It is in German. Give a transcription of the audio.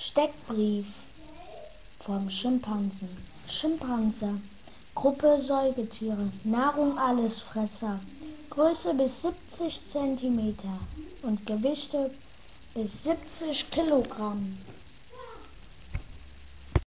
Steckbrief vom Schimpansen. Schimpanse. Gruppe Säugetiere. Nahrung Allesfresser. Größe bis 70 cm und Gewichte bis 70 Kilogramm.